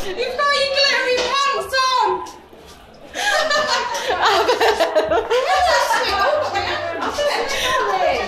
You've got your glittery pants on! That's sweet.